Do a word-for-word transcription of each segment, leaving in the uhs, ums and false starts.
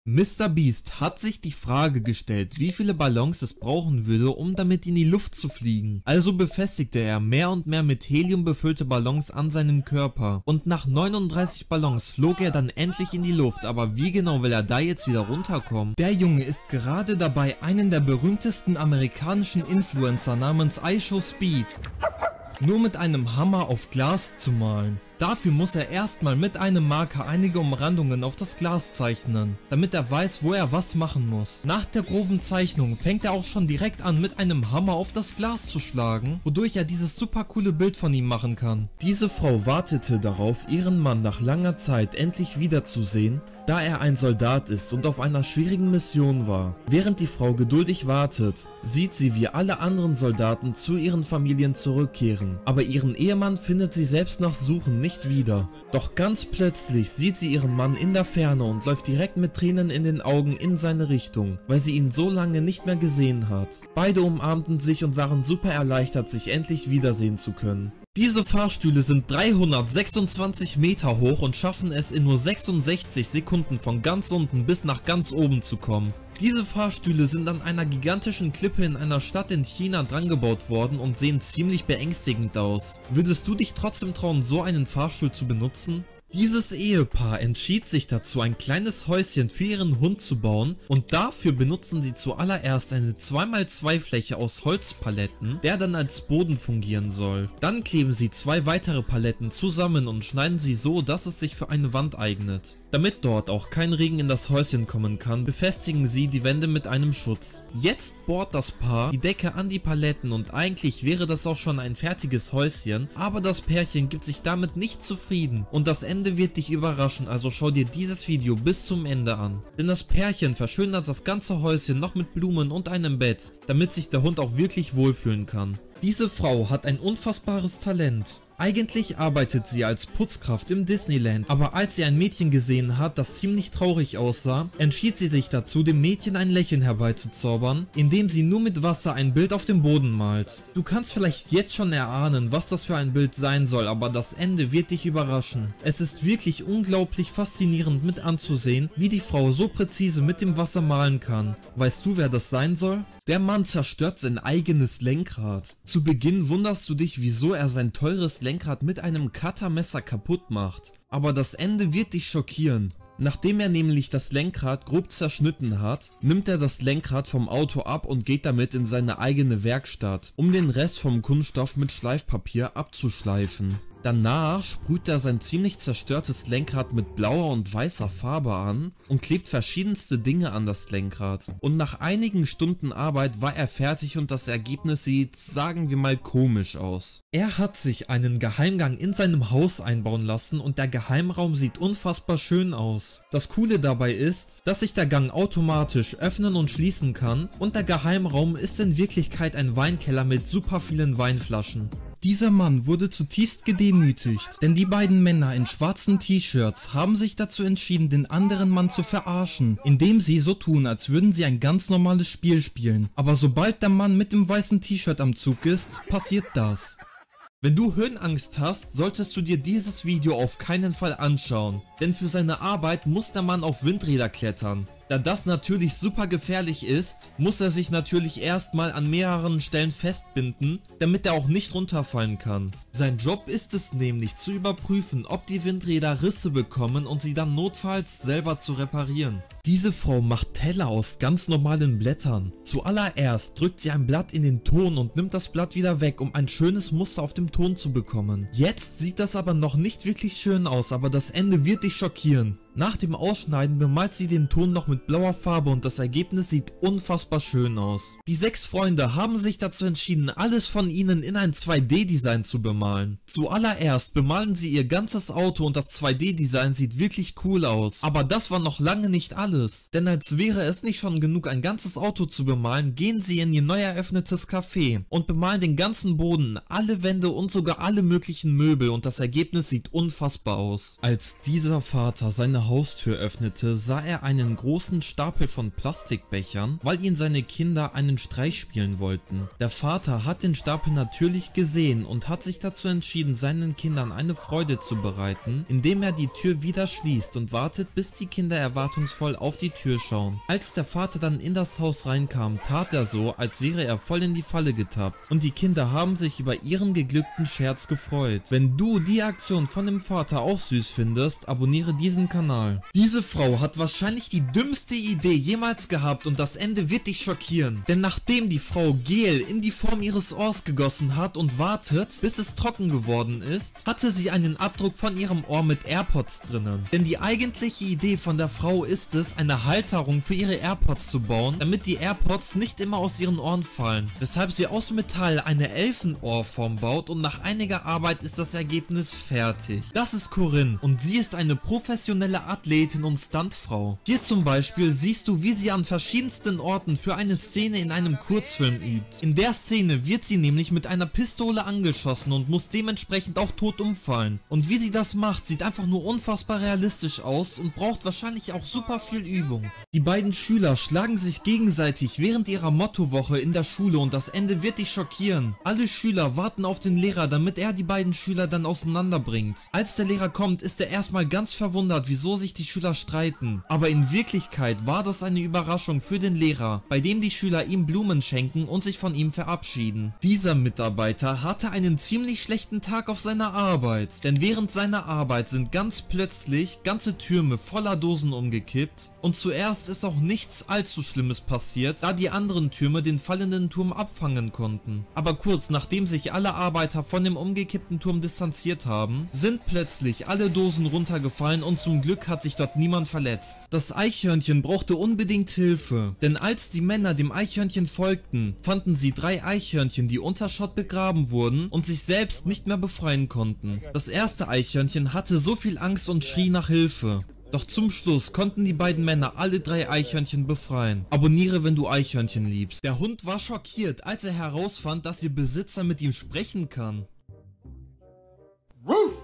Mister Beast hat sich die Frage gestellt, wie viele Ballons es brauchen würde, um damit in die Luft zu fliegen. Also befestigte er mehr und mehr mit Helium befüllte Ballons an seinem Körper. Und nach neununddreißig Ballons flog er dann endlich in die Luft, aber wie genau will er da jetzt wieder runterkommen? Der Junge ist gerade dabei, einen der berühmtesten amerikanischen Influencer namens IShowSpeed nur mit einem Hammer auf Glas zu malen. Dafür muss er erstmal mit einem Marker einige Umrandungen auf das Glas zeichnen, damit er weiß, wo er was machen muss. Nach der groben Zeichnung fängt er auch schon direkt an, mit einem Hammer auf das Glas zu schlagen, wodurch er dieses super coole Bild von ihm machen kann. Diese Frau wartete darauf, ihren Mann nach langer Zeit endlich wiederzusehen, da er ein Soldat ist und auf einer schwierigen Mission war. Während die Frau geduldig wartet, sieht sie, wie alle anderen Soldaten zu ihren Familien zurückkehren, aber ihren Ehemann findet sie selbst nach Suchen nicht wieder. Doch ganz plötzlich sieht sie ihren Mann in der Ferne und läuft direkt mit Tränen in den Augen in seine Richtung, weil sie ihn so lange nicht mehr gesehen hat. Beide umarmten sich und waren super erleichtert, sich endlich wiedersehen zu können. Diese Fahrstühle sind dreihundertsechsundzwanzig Meter hoch und schaffen es in nur sechsundsechzig Sekunden von ganz unten bis nach ganz oben zu kommen. Diese Fahrstühle sind an einer gigantischen Klippe in einer Stadt in China drangebaut worden und sehen ziemlich beängstigend aus. Würdest du dich trotzdem trauen, so einen Fahrstuhl zu benutzen? Dieses Ehepaar entschied sich dazu, ein kleines Häuschen für ihren Hund zu bauen, und dafür benutzen sie zuallererst eine zwei mal zwei Fläche aus Holzpaletten, der dann als Boden fungieren soll. Dann kleben sie zwei weitere Paletten zusammen und schneiden sie so, dass es sich für eine Wand eignet. Damit dort auch kein Regen in das Häuschen kommen kann, befestigen sie die Wände mit einem Schutz. Jetzt bohrt das Paar die Decke an die Paletten und eigentlich wäre das auch schon ein fertiges Häuschen, aber das Pärchen gibt sich damit nicht zufrieden und das Ende wird dich überraschen, also schau dir dieses Video bis zum Ende an. Denn das Pärchen verschönert das ganze Häuschen noch mit Blumen und einem Bett, damit sich der Hund auch wirklich wohlfühlen kann. Diese Frau hat ein unfassbares Talent. Eigentlich arbeitet sie als Putzkraft im Disneyland, aber als sie ein Mädchen gesehen hat, das ziemlich traurig aussah, entschied sie sich dazu, dem Mädchen ein Lächeln herbeizuzaubern, indem sie nur mit Wasser ein Bild auf dem Boden malt. Du kannst vielleicht jetzt schon erahnen, was das für ein Bild sein soll, aber das Ende wird dich überraschen. Es ist wirklich unglaublich faszinierend mit anzusehen, wie die Frau so präzise mit dem Wasser malen kann. Weißt du, wer das sein soll? Der Mann zerstört sein eigenes Lenkrad. Zu Beginn wunderst du dich, wieso er sein teures Lenkrad mit einem Cuttermesser kaputt macht. Aber das Ende wird dich schockieren. Nachdem er nämlich das Lenkrad grob zerschnitten hat, nimmt er das Lenkrad vom Auto ab und geht damit in seine eigene Werkstatt, um den Rest vom Kunststoff mit Schleifpapier abzuschleifen. Danach sprüht er sein ziemlich zerstörtes Lenkrad mit blauer und weißer Farbe an und klebt verschiedenste Dinge an das Lenkrad. Und nach einigen Stunden Arbeit war er fertig und das Ergebnis sieht, sagen wir mal, komisch aus. Er hat sich einen Geheimgang in seinem Haus einbauen lassen und der Geheimraum sieht unfassbar schön aus. Das Coole dabei ist, dass sich der Gang automatisch öffnen und schließen kann und der Geheimraum ist in Wirklichkeit ein Weinkeller mit super vielen Weinflaschen. Dieser Mann wurde zutiefst gedemütigt, denn die beiden Männer in schwarzen T-Shirts haben sich dazu entschieden, den anderen Mann zu verarschen, indem sie so tun, als würden sie ein ganz normales Spiel spielen. Aber sobald der Mann mit dem weißen T-Shirt am Zug ist, passiert das. Wenn du Höhenangst hast, solltest du dir dieses Video auf keinen Fall anschauen, denn für seine Arbeit muss der Mann auf Windräder klettern. Da das natürlich super gefährlich ist, muss er sich natürlich erstmal an mehreren Stellen festbinden, damit er auch nicht runterfallen kann. Sein Job ist es nämlich zu überprüfen, ob die Windräder Risse bekommen und sie dann notfalls selber zu reparieren. Diese Frau macht Teller aus ganz normalen Blättern. Zuallererst drückt sie ein Blatt in den Ton und nimmt das Blatt wieder weg, um ein schönes Muster auf dem Ton zu bekommen. Jetzt sieht das aber noch nicht wirklich schön aus, aber das Ende wird dich schockieren. Nach dem Ausschneiden bemalt sie den Ton noch mit blauer Farbe und das Ergebnis sieht unfassbar schön aus. Die sechs Freunde haben sich dazu entschieden, alles von ihnen in ein zwei D Design zu bemalen. Zuallererst bemalen sie ihr ganzes Auto und das zwei D Design sieht wirklich cool aus. Aber das war noch lange nicht alles. Denn als wäre es nicht schon genug, ein ganzes Auto zu bemalen, gehen sie in ihr neu eröffnetes Café und bemalen den ganzen Boden, alle Wände und sogar alle möglichen Möbel und das Ergebnis sieht unfassbar aus. Als dieser Vater seine Haustür öffnete, sah er einen großen Stapel von Plastikbechern, weil ihn seine Kinder einen Streich spielen wollten. Der Vater hat den Stapel natürlich gesehen und hat sich dazu entschieden, seinen Kindern eine Freude zu bereiten, indem er die Tür wieder schließt und wartet, bis die Kinder erwartungsvoll auf die Tür schauen. Als der Vater dann in das Haus reinkam, tat er so, als wäre er voll in die Falle getappt. Und die Kinder haben sich über ihren geglückten Scherz gefreut. Wenn du die Aktion von dem Vater auch süß findest, abonniere diesen Kanal. Diese Frau hat wahrscheinlich die dümmste Idee jemals gehabt und das Ende wird dich schockieren. Denn nachdem die Frau Gel in die Form ihres Ohrs gegossen hat und wartet, bis es trocken geworden ist, hatte sie einen Abdruck von ihrem Ohr mit AirPods drinnen. Denn die eigentliche Idee von der Frau ist es, eine Halterung für ihre AirPods zu bauen, damit die AirPods nicht immer aus ihren Ohren fallen. Weshalb sie aus Metall eine Elfenohrform baut und nach einiger Arbeit ist das Ergebnis fertig. Das ist Corinne und sie ist eine professionelle Athletin und Stuntfrau. Hier zum Beispiel siehst du, wie sie an verschiedensten Orten für eine Szene in einem Kurzfilm übt. In der Szene wird sie nämlich mit einer Pistole angeschossen und muss dementsprechend auch tot umfallen. Und wie sie das macht, sieht einfach nur unfassbar realistisch aus und braucht wahrscheinlich auch super viel Übung. Die beiden Schüler schlagen sich gegenseitig während ihrer Mottowoche in der Schule und das Ende wird dich schockieren. Alle Schüler warten auf den Lehrer, damit er die beiden Schüler dann auseinanderbringt. Als der Lehrer kommt, ist er erstmal ganz verwundert, wieso sich die Schüler streiten. Aber in Wirklichkeit war das eine Überraschung für den Lehrer, bei dem die Schüler ihm Blumen schenken und sich von ihm verabschieden. Dieser Mitarbeiter hatte einen ziemlich schlechten Tag auf seiner Arbeit, denn während seiner Arbeit sind ganz plötzlich ganze Türme voller Dosen umgekippt und zuerst ist auch nichts allzu Schlimmes passiert, da die anderen Türme den fallenden Turm abfangen konnten. Aber kurz nachdem sich alle Arbeiter von dem umgekippten Turm distanziert haben, sind plötzlich alle Dosen runtergefallen und zum Glück hat sich dort niemand verletzt. Das Eichhörnchen brauchte unbedingt Hilfe, denn als die Männer dem Eichhörnchen folgten, fanden sie drei Eichhörnchen, die unter Schott begraben wurden und sich selbst nicht mehr befreien konnten. Das erste Eichhörnchen hatte so viel Angst und schrie nach Hilfe. Doch zum Schluss konnten die beiden Männer alle drei Eichhörnchen befreien. Abonniere, wenn du Eichhörnchen liebst. Der Hund war schockiert, als er herausfand, dass ihr Besitzer mit ihm sprechen kann. Ruff!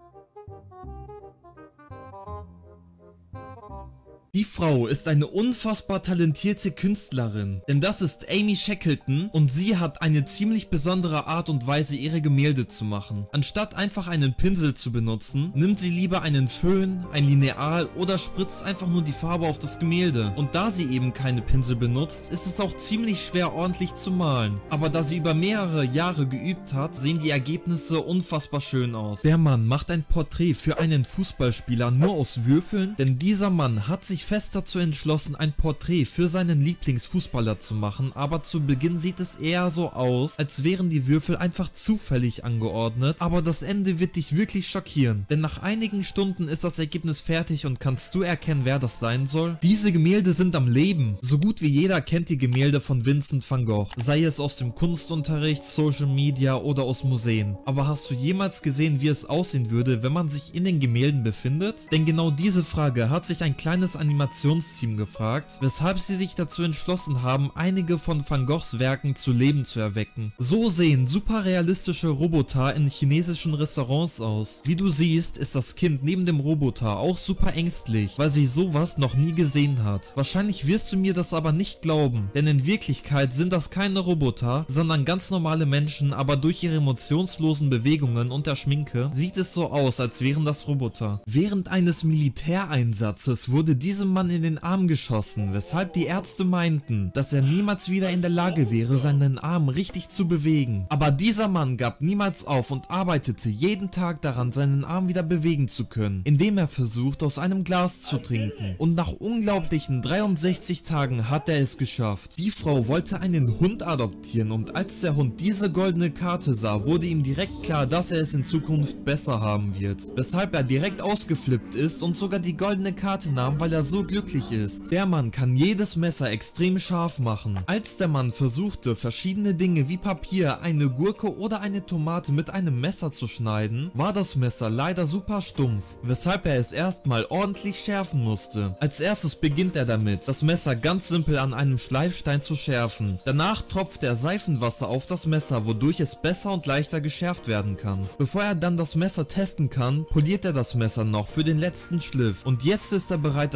Die Frau ist eine unfassbar talentierte Künstlerin, denn das ist Amy Shackleton und sie hat eine ziemlich besondere Art und Weise, ihre Gemälde zu machen. Anstatt einfach einen Pinsel zu benutzen, nimmt sie lieber einen Föhn, ein Lineal oder spritzt einfach nur die Farbe auf das Gemälde. Und da sie eben keine Pinsel benutzt, ist es auch ziemlich schwer ordentlich zu malen. Aber da sie über mehrere Jahre geübt hat, sehen die Ergebnisse unfassbar schön aus. Der Mann macht ein Porträt für einen Fußballspieler nur aus Würfeln, denn dieser Mann hat sich fest dazu entschlossen, ein Porträt für seinen Lieblingsfußballer zu machen, aber zu Beginn sieht es eher so aus, als wären die Würfel einfach zufällig angeordnet, aber das Ende wird dich wirklich schockieren, denn nach einigen Stunden ist das Ergebnis fertig und kannst du erkennen, wer das sein soll? Diese Gemälde sind am Leben. So gut wie jeder kennt die Gemälde von Vincent van Gogh, sei es aus dem Kunstunterricht, Social Media oder aus Museen. Aber hast du jemals gesehen, wie es aussehen würde, wenn man sich in den Gemälden befindet? Denn genau diese Frage hat sich ein kleines Animationsteam gefragt, weshalb sie sich dazu entschlossen haben, einige von Van Goghs Werken zu Leben zu erwecken. So sehen super realistische Roboter in chinesischen Restaurants aus. Wie du siehst, ist das Kind neben dem Roboter auch super ängstlich, weil sie sowas noch nie gesehen hat. Wahrscheinlich wirst du mir das aber nicht glauben, denn in Wirklichkeit sind das keine Roboter, sondern ganz normale Menschen, aber durch ihre emotionslosen Bewegungen und der Schminke sieht es so aus, als wären das Roboter. Während eines Militäreinsatzes wurde diesem Mann in den Arm geschossen, weshalb die Ärzte meinten, dass er niemals wieder in der Lage wäre, seinen Arm richtig zu bewegen. Aber dieser Mann gab niemals auf und arbeitete jeden Tag daran, seinen Arm wieder bewegen zu können, indem er versucht, aus einem Glas zu trinken. Und nach unglaublichen dreiundsechzig Tagen hat er es geschafft. Die Frau wollte einen Hund adoptieren und als der Hund diese goldene Karte sah, wurde ihm direkt klar, dass er es in Zukunft besser haben wird. Weshalb er direkt ausgeflippt ist und sogar die goldene Karte nahm, weil er so glücklich ist. Der Mann kann jedes Messer extrem scharf machen. Als der Mann versuchte, verschiedene Dinge wie Papier, eine Gurke oder eine Tomate mit einem Messer zu schneiden, war das Messer leider super stumpf, weshalb er es erstmal ordentlich schärfen musste. Als erstes beginnt er damit, das Messer ganz simpel an einem Schleifstein zu schärfen. Danach tropft er Seifenwasser auf das Messer, wodurch es besser und leichter geschärft werden kann. Bevor er dann das Messer testen kann, poliert er das Messer noch für den letzten Schliff und jetzt ist er bereit, das Messer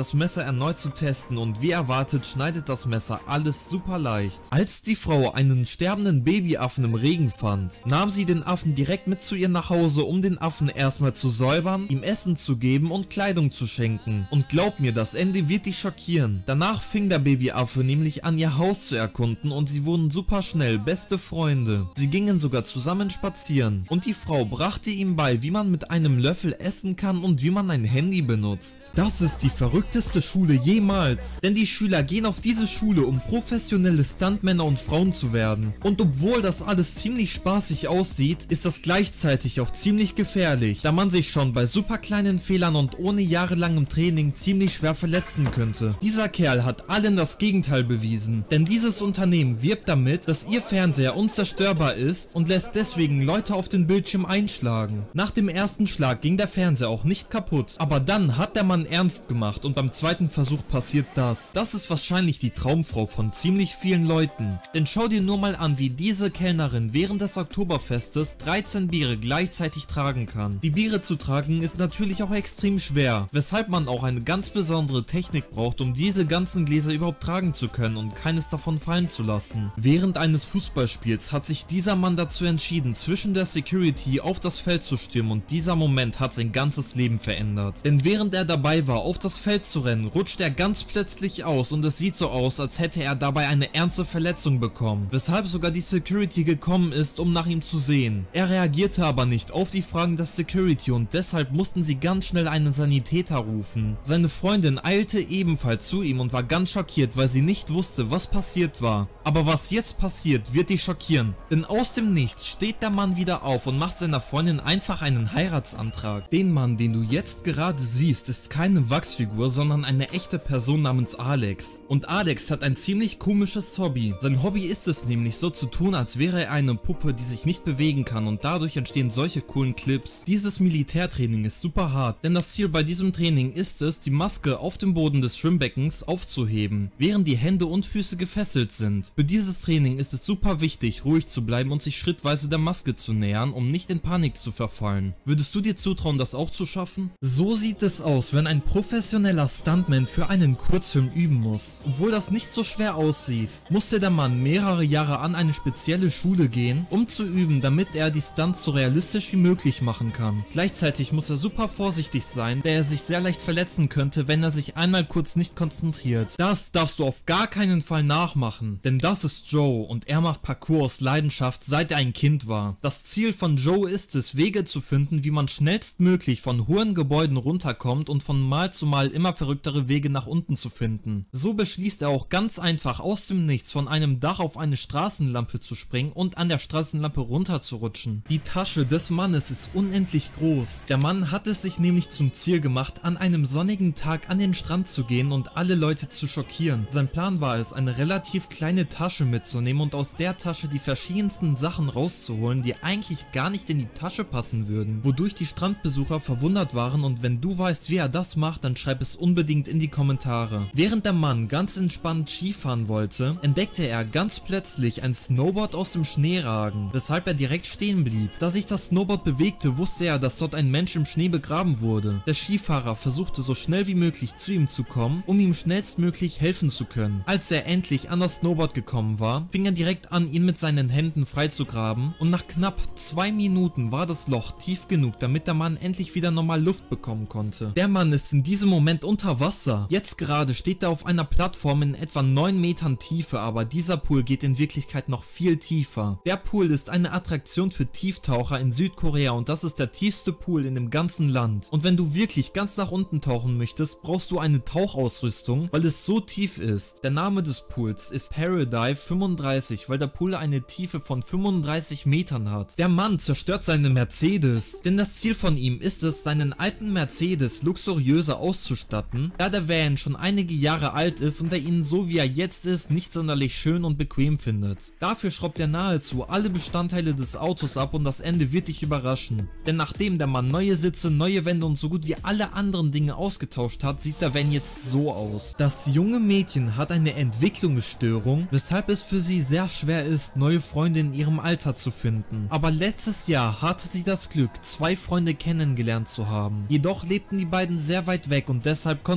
erneut zu testen und wie erwartet schneidet das Messer alles super leicht. Als die Frau einen sterbenden Babyaffen im Regen fand, nahm sie den Affen direkt mit zu ihr nach Hause, um den Affen erstmal zu säubern, ihm Essen zu geben und Kleidung zu schenken. Und glaub mir, das Ende wird dich schockieren. Danach fing der Babyaffe nämlich an, ihr Haus zu erkunden und sie wurden super schnell beste Freunde. Sie gingen sogar zusammen spazieren und die Frau brachte ihm bei, wie man mit einem Löffel essen kann und wie man ein Handy benutzt. Das ist die verrückteste Schule jemals, denn die Schüler gehen auf diese Schule, um professionelle Stuntmänner und Frauen zu werden. Und obwohl das alles ziemlich spaßig aussieht, ist das gleichzeitig auch ziemlich gefährlich, da man sich schon bei super kleinen Fehlern und ohne jahrelangem Training ziemlich schwer verletzen könnte. Dieser Kerl hat allen das Gegenteil bewiesen, denn dieses Unternehmen wirbt damit, dass ihr Fernseher unzerstörbar ist und lässt deswegen Leute auf den Bildschirm einschlagen. Nach dem ersten Schlag ging der Fernseher auch nicht kaputt, aber dann hat der Mann ernst gemacht und beim zweiten Versuch passiert das. Das ist wahrscheinlich die Traumfrau von ziemlich vielen Leuten, denn schau dir nur mal an, wie diese Kellnerin während des Oktoberfestes dreizehn Biere gleichzeitig tragen kann. Die Biere zu tragen ist natürlich auch extrem schwer, weshalb man auch eine ganz besondere Technik braucht, um diese ganzen Gläser überhaupt tragen zu können und keines davon fallen zu lassen. Während eines Fußballspiels hat sich dieser Mann dazu entschieden, zwischen der Security auf das Feld zu stürmen und dieser Moment hat sein ganzes Leben verändert. Denn während er dabei war, auf das Feld zu rennen, rutscht er ganz plötzlich aus und es sieht so aus, als hätte er dabei eine ernste Verletzung bekommen, weshalb sogar die Security gekommen ist, um nach ihm zu sehen. Er reagierte aber nicht auf die Fragen der Security und deshalb mussten sie ganz schnell einen Sanitäter rufen. Seine Freundin eilte ebenfalls zu ihm und war ganz schockiert, weil sie nicht wusste, was passiert war. Aber was jetzt passiert, wird dich schockieren, denn aus dem Nichts steht der Mann wieder auf und macht seiner Freundin einfach einen Heiratsantrag. Den Mann, den du jetzt gerade siehst, ist keine Wachsfigur, sondern eine echte Person namens Alex. Und Alex hat ein ziemlich komisches Hobby. Sein Hobby ist es nämlich, so zu tun, als wäre er eine Puppe, die sich nicht bewegen kann und dadurch entstehen solche coolen Clips. Dieses Militärtraining ist super hart, denn das Ziel bei diesem Training ist es, die Maske auf dem Boden des Schwimmbeckens aufzuheben, während die Hände und Füße gefesselt sind. Für dieses Training ist es super wichtig, ruhig zu bleiben und sich schrittweise der Maske zu nähern, um nicht in Panik zu verfallen. Würdest du dir zutrauen, das auch zu schaffen? So sieht es aus, wenn ein professioneller Stuntman für einen Kurzfilm üben muss. Obwohl das nicht so schwer aussieht, musste der Mann mehrere Jahre an eine spezielle Schule gehen, um zu üben, damit er die Stunts so realistisch wie möglich machen kann. Gleichzeitig muss er super vorsichtig sein, da er sich sehr leicht verletzen könnte, wenn er sich einmal kurz nicht konzentriert. Das darfst du auf gar keinen Fall nachmachen, denn das ist Joe und er macht Parkour aus Leidenschaft, seit er ein Kind war. Das Ziel von Joe ist es, Wege zu finden, wie man schnellstmöglich von hohen Gebäuden runterkommt und von Mal zu Mal immer verrücktere Wege nach unten zu finden. So beschließt er auch ganz einfach aus dem Nichts von einem Dach auf eine Straßenlampe zu springen und an der Straßenlampe runterzurutschen. Die Tasche des Mannes ist unendlich groß. Der Mann hat es sich nämlich zum Ziel gemacht, an einem sonnigen Tag an den Strand zu gehen und alle Leute zu schockieren. Sein Plan war es, eine relativ kleine Tasche mitzunehmen und aus der Tasche die verschiedensten Sachen rauszuholen, die eigentlich gar nicht in die Tasche passen würden, wodurch die Strandbesucher verwundert waren. Und wenn du weißt, wie er das macht, dann schreib es unbedingt in die Kommentare. Während der Mann ganz entspannt Skifahren wollte, entdeckte er ganz plötzlich ein Snowboard aus dem Schnee ragen, weshalb er direkt stehen blieb. Da sich das Snowboard bewegte, wusste er, dass dort ein Mensch im Schnee begraben wurde. Der Skifahrer versuchte so schnell wie möglich zu ihm zu kommen, um ihm schnellstmöglich helfen zu können. Als er endlich an das Snowboard gekommen war, fing er direkt an, ihn mit seinen Händen freizugraben und nach knapp zwei Minuten war das Loch tief genug, damit der Mann endlich wieder normal Luft bekommen konnte. Der Mann ist in diesem Moment unter Wasser. Jetzt gerade steht er auf einer Plattform in etwa neun Metern Tiefe, aber dieser Pool geht in Wirklichkeit noch viel tiefer. Der Pool ist eine Attraktion für Tieftaucher in Südkorea und das ist der tiefste Pool in dem ganzen Land. Und wenn du wirklich ganz nach unten tauchen möchtest, brauchst du eine Tauchausrüstung, weil es so tief ist. Der Name des Pools ist Paradive fünfunddreißig, weil der Pool eine Tiefe von fünfunddreißig Metern hat. Der Mann zerstört seine Mercedes, denn das Ziel von ihm ist es, seinen alten Mercedes luxuriöser auszustatten, da der Van schon einige Jahre alt ist und er ihn so wie er jetzt ist nicht sonderlich schön und bequem findet. Dafür schraubt er nahezu alle Bestandteile des Autos ab und das Ende wird dich überraschen. Denn nachdem der Mann neue Sitze, neue Wände und so gut wie alle anderen Dinge ausgetauscht hat, sieht der Van jetzt so aus. Das junge Mädchen hat eine Entwicklungsstörung, weshalb es für sie sehr schwer ist, neue Freunde in ihrem Alter zu finden. Aber letztes Jahr hatte sie das Glück, zwei Freunde kennengelernt zu haben. Jedoch lebten die beiden sehr weit weg und deshalb konnten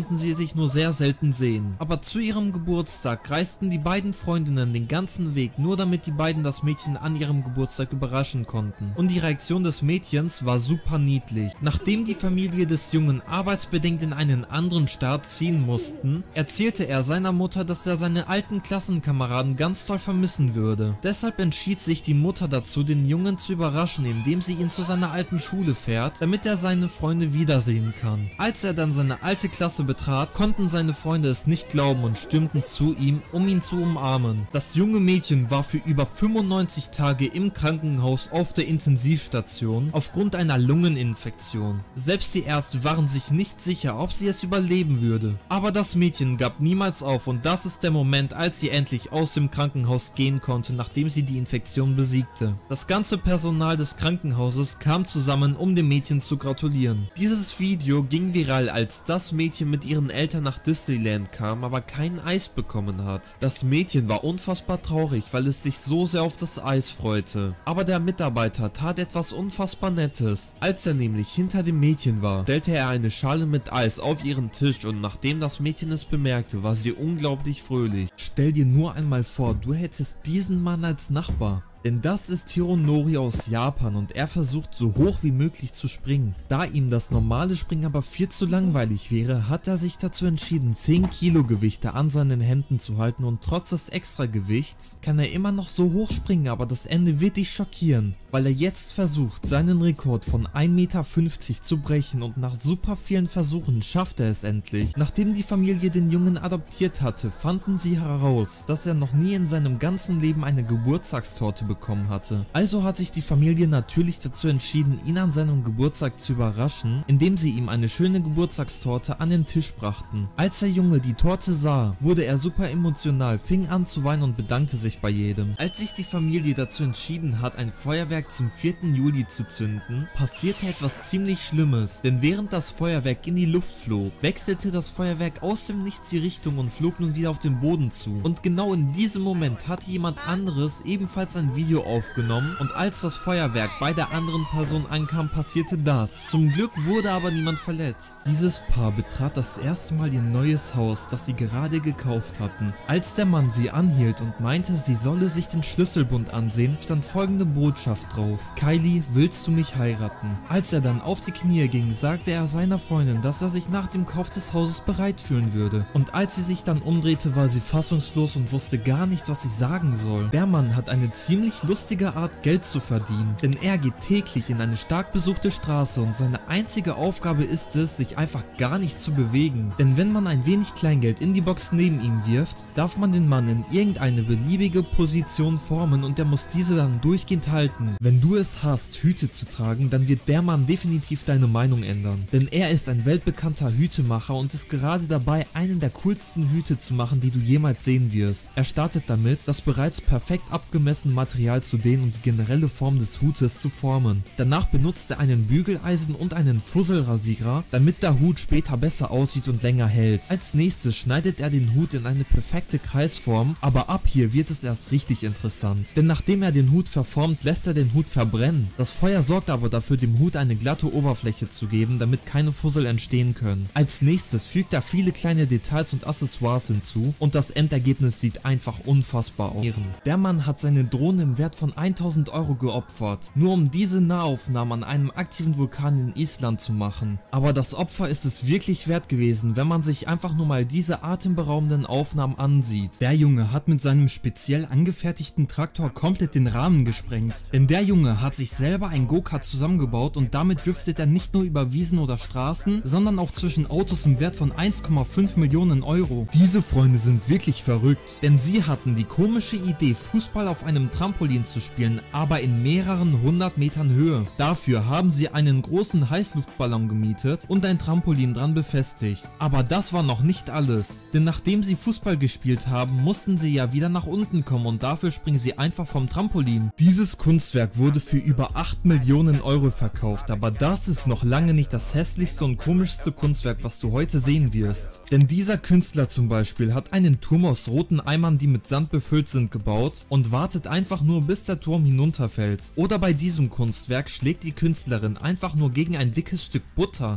konnten sie sich nur sehr selten sehen. Aber zu ihrem Geburtstag reisten die beiden Freundinnen den ganzen Weg, nur damit die beiden das Mädchen an ihrem Geburtstag überraschen konnten. Und die Reaktion des Mädchens war super niedlich. Nachdem die Familie des Jungen arbeitsbedingt in einen anderen Staat ziehen mussten, erzählte er seiner Mutter, dass er seine alten Klassenkameraden ganz toll vermissen würde. Deshalb entschied sich die Mutter dazu, den Jungen zu überraschen, indem sie ihn zu seiner alten Schule fährt, damit er seine Freunde wiedersehen kann. Als er dann seine alte Klasse betrat, konnten seine Freunde es nicht glauben und stürmten zu ihm, um ihn zu umarmen. Das junge Mädchen war für über fünfundneunzig Tage im Krankenhaus auf der Intensivstation aufgrund einer Lungeninfektion. Selbst die Ärzte waren sich nicht sicher, ob sie es überleben würde. Aber das Mädchen gab niemals auf und das ist der Moment, als sie endlich aus dem Krankenhaus gehen konnte, nachdem sie die Infektion besiegte. Das ganze Personal des Krankenhauses kam zusammen, um dem Mädchen zu gratulieren. Dieses Video ging viral, als das Mädchen mit ihren Eltern nach Disneyland kam, aber kein Eis bekommen hat. Das Mädchen war unfassbar traurig, weil es sich so sehr auf das Eis freute. Aber der Mitarbeiter tat etwas unfassbar Nettes. Als er nämlich hinter dem Mädchen war, stellte er eine Schale mit Eis auf ihren Tisch und nachdem das Mädchen es bemerkte, war sie unglaublich fröhlich. Stell dir nur einmal vor, du hättest diesen Mann als Nachbar. Denn das ist Hironori aus Japan und er versucht so hoch wie möglich zu springen. Da ihm das normale Springen aber viel zu langweilig wäre, hat er sich dazu entschieden, zehn Kilo Gewichte an seinen Händen zu halten und trotz des Extragewichts kann er immer noch so hoch springen, aber das Ende wird dich schockieren, weil er jetzt versucht, seinen Rekord von ein Meter fünfzig zu brechen und nach super vielen Versuchen schafft er es endlich. Nachdem die Familie den Jungen adoptiert hatte, fanden sie heraus, dass er noch nie in seinem ganzen Leben eine Geburtstagstorte bekommen hatte. Also hat sich die Familie natürlich dazu entschieden, ihn an seinem Geburtstag zu überraschen, indem sie ihm eine schöne Geburtstagstorte an den Tisch brachten. Als der Junge die Torte sah, wurde er super emotional, fing an zu weinen und bedankte sich bei jedem. Als sich die Familie dazu entschieden hat, ein Feuerwerk zum vierten Juli zu zünden, passierte etwas ziemlich Schlimmes, denn während das Feuerwerk in die Luft flog, wechselte das Feuerwerk aus dem Nichts die Richtung und flog nun wieder auf den Boden zu. Und genau in diesem Moment hatte jemand anderes ebenfalls ein Video aufgenommen und als das Feuerwerk bei der anderen Person ankam, passierte das. Zum Glück wurde aber niemand verletzt. Dieses Paar betrat das erste Mal ihr neues Haus, das sie gerade gekauft hatten. Als der Mann sie anhielt und meinte, sie solle sich den Schlüsselbund ansehen, stand folgende Botschaft drauf: Kylie, willst du mich heiraten? Als er dann auf die Knie ging, sagte er seiner Freundin, dass er sich nach dem Kauf des Hauses bereit fühlen würde. Und als sie sich dann umdrehte, war sie fassungslos und wusste gar nicht, was sie sagen soll. Der Mann hat eine ziemlich lustige Art, Geld zu verdienen, denn er geht täglich in eine stark besuchte Straße und seine einzige Aufgabe ist es, sich einfach gar nicht zu bewegen. Denn wenn man ein wenig Kleingeld in die Box neben ihm wirft, darf man den Mann in irgendeine beliebige Position formen und er muss diese dann durchgehend halten. Wenn du es hast, Hüte zu tragen, dann wird der Mann definitiv deine Meinung ändern. Denn er ist ein weltbekannter Hütemacher und ist gerade dabei, einen der coolsten Hüte zu machen, die du jemals sehen wirst. Er startet damit, das bereits perfekt abgemessene Material zu dehnen und die generelle Form des Hutes zu formen. Danach benutzt er einen Bügeleisen und einen Fusselrasierer, damit der Hut später besser aussieht und länger hält. Als nächstes schneidet er den Hut in eine perfekte Kreisform, aber ab hier wird es erst richtig interessant. Denn nachdem er den Hut verformt, lässt er den Hut verbrennen. Das Feuer sorgt aber dafür, dem Hut eine glatte Oberfläche zu geben, damit keine Fussel entstehen können. Als nächstes fügt er viele kleine Details und Accessoires hinzu und das Endergebnis sieht einfach unfassbar aus. Der Mann hat seine Drohne im Wert von tausend Euro geopfert, nur um diese Nahaufnahmen an einem aktiven Vulkan in Island zu machen. Aber das Opfer ist es wirklich wert gewesen, wenn man sich einfach nur mal diese atemberaubenden Aufnahmen ansieht. Der Junge hat mit seinem speziell angefertigten Traktor komplett den Rahmen gesprengt, denn der Junge hat sich selber ein Go-Kart zusammengebaut und damit driftet er nicht nur über Wiesen oder Straßen, sondern auch zwischen Autos im Wert von eins Komma fünf Millionen Euro. Diese Freunde sind wirklich verrückt, denn sie hatten die komische Idee, Fußball auf einem Trampolin zu spielen, aber in mehreren hundert Metern Höhe. Dafür haben sie einen großen Heißluftballon gemietet und ein Trampolin dran befestigt. Aber das war noch nicht alles, denn nachdem sie Fußball gespielt haben, mussten sie ja wieder nach unten kommen und dafür springen sie einfach vom Trampolin. Dieses Kunstwerk wurde für über acht Millionen Euro verkauft, aber das ist noch lange nicht das hässlichste und komischste Kunstwerk, was du heute sehen wirst. Denn dieser Künstler zum Beispiel hat einen Turm aus roten Eimern, die mit Sand befüllt sind, gebaut und wartet einfach nur, bis der Turm hinunterfällt. Oder bei diesem Kunstwerk schlägt die Künstlerin einfach nur gegen ein dickes Stück Butter